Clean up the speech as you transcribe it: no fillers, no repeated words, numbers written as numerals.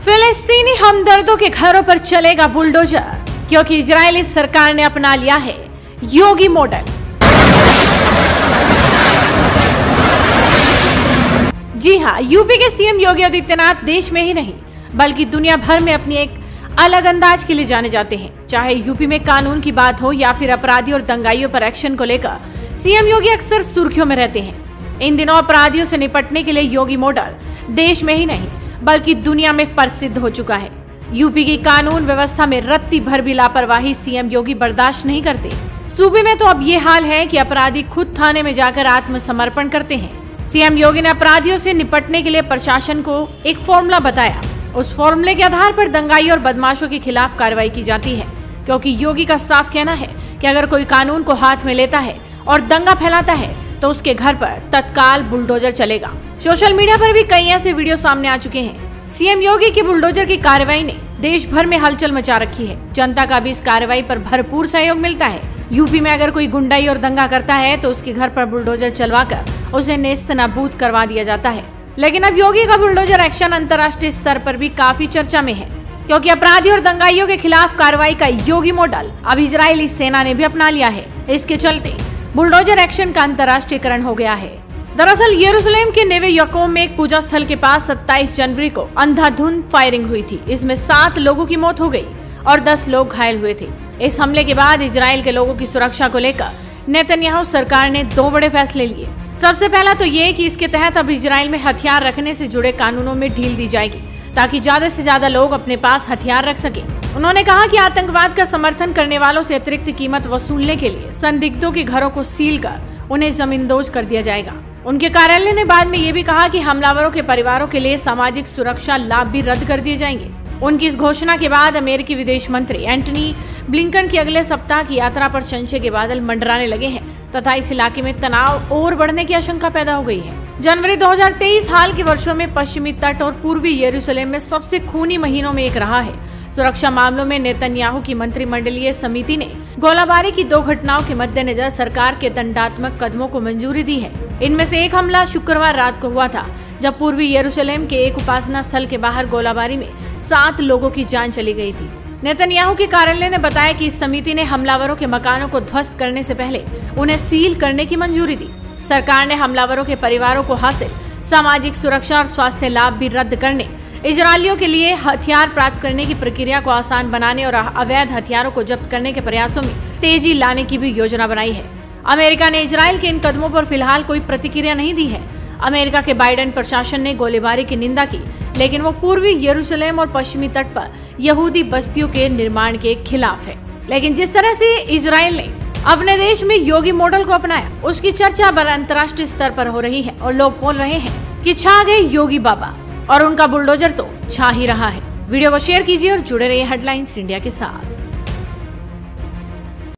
फिलिस्तीनी हमदर्दों के घरों पर चलेगा बुलडोजर, क्योंकि इजरायली सरकार ने अपना लिया है योगी मॉडल। जी हां, यूपी के सीएम योगी आदित्यनाथ देश में ही नहीं बल्कि दुनिया भर में अपनी एक अलग अंदाज के लिए जाने जाते हैं। चाहे यूपी में कानून की बात हो या फिर अपराधी और दंगाइयों पर एक्शन को लेकर सीएम योगी अक्सर सुर्खियों में रहते हैं। इन दिनों अपराधियों से निपटने के लिए योगी मॉडल देश में ही नहीं बल्कि दुनिया में प्रसिद्ध हो चुका है। यूपी की कानून व्यवस्था में रत्ती भर भी लापरवाही सीएम योगी बर्दाश्त नहीं करते। सूबे में तो अब ये हाल है कि अपराधी खुद थाने में जाकर आत्मसमर्पण करते हैं। सीएम योगी ने अपराधियों से निपटने के लिए प्रशासन को एक फॉर्मूला बताया। उस फॉर्मूले के आधार पर दंगाई और बदमाशों के खिलाफ कार्रवाई की जाती है, क्योंकि योगी का साफ कहना है कि अगर कोई कानून को हाथ में लेता है और दंगा फैलाता है तो उसके घर पर तत्काल बुलडोजर चलेगा। सोशल मीडिया पर भी कई ऐसे वीडियो सामने आ चुके हैं। सीएम योगी की बुलडोजर की कार्रवाई ने देश भर में हलचल मचा रखी है। जनता का भी इस कार्रवाई पर भरपूर सहयोग मिलता है। यूपी में अगर कोई गुंडाई और दंगा करता है तो उसके घर पर बुलडोजर चलवाकर उसे नेस्तनाबूद करवा दिया जाता है। लेकिन अब योगी का बुलडोजर एक्शन अंतर्राष्ट्रीय स्तर पर भी काफी चर्चा में है, क्योंकि अपराधी और दंगाइयों के खिलाफ कार्रवाई का योगी मॉडल अब इजरायली सेना ने भी अपना लिया है। इसके चलते बुलडोजर एक्शन का अंतर्राष्ट्रीयकरण हो गया है। दरअसल यरूशलेम के नेवे याकूब में एक पूजा स्थल के पास 27 जनवरी को अंधाधुंध फायरिंग हुई थी। इसमें 7 लोगों की मौत हो गई और 10 लोग घायल हुए थे। इस हमले के बाद इजराइल के लोगों की सुरक्षा को लेकर नेतन्याहू सरकार ने 2 बड़े फैसले लिए। सबसे पहला तो ये कि इसके तहत अब इजराइल में हथियार रखने से जुड़े कानूनों में ढील दी जाएगी, ताकि ज्यादा से ज्यादा लोग अपने पास हथियार रख सकें। उन्होंने कहा कि आतंकवाद का समर्थन करने वालों से अतिरिक्त कीमत वसूलने के लिए संदिग्धों के घरों को सील कर उन्हें जमींदोज कर दिया जाएगा। उनके कार्यालय ने बाद में ये भी कहा कि हमलावरों के परिवारों के लिए सामाजिक सुरक्षा लाभ भी रद्द कर दिए जाएंगे। उनकी इस घोषणा के बाद अमेरिकी विदेश मंत्री एंटनी ब्लिंकन की अगले सप्ताह की यात्रा पर संशय के बादल मंडराने लगे हैं तथा इस इलाके में तनाव और बढ़ने की आशंका पैदा हो गई है। जनवरी 2023 हाल के वर्षों में पश्चिमी तट और पूर्वी यरूशलेम में सबसे खूनी महीनों में एक रहा है। सुरक्षा मामलों में नेतन्याहू की मंत्रिमंडलीय समिति ने गोलाबारी की 2 घटनाओं के मद्देनजर सरकार के दंडात्मक कदमों को मंजूरी दी है। इनमें से एक हमला शुक्रवार रात को हुआ था, जब पूर्वी यरूशलेम के एक उपासना स्थल के बाहर गोलाबारी में 7 लोगों की जान चली गई थी। नेतन्याहू के कार्यालय ने बताया कि इस समिति ने हमलावरों के मकानों को ध्वस्त करने से पहले उन्हें सील करने की मंजूरी दी। सरकार ने हमलावरों के परिवारों को हासिल सामाजिक सुरक्षा और स्वास्थ्य लाभ भी रद्द करने, इजरायलियों के लिए हथियार प्राप्त करने की प्रक्रिया को आसान बनाने और अवैध हथियारों को जब्त करने के प्रयासों में तेजी लाने की भी योजना बनाई है। अमेरिका ने इजराइल के इन कदमों पर फिलहाल कोई प्रतिक्रिया नहीं दी है। अमेरिका के बाइडेन प्रशासन ने गोलीबारी की निंदा की, लेकिन वो पूर्वी यरूशलेम और पश्चिमी तट पर यहूदी बस्तियों के निर्माण के खिलाफ है। लेकिन जिस तरह से इजराइल ने अपने देश में योगी मॉडल को अपनाया, उसकी चर्चा अंतर्राष्ट्रीय स्तर पर हो रही है और लोग बोल रहे हैं कि छा गए योगी बाबा, और उनका बुलडोजर तो छा ही रहा है। वीडियो को शेयर कीजिए और जुड़े रहिए हेडलाइंस इंडिया के साथ।